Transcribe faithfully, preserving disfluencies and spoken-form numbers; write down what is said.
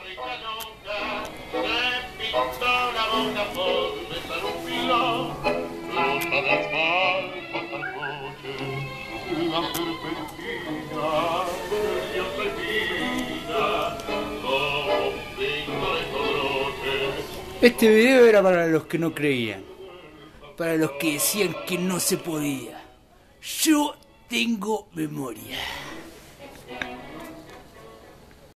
Este video era para los que no creían, para los que decían que no se podía. Yo tengo memoria.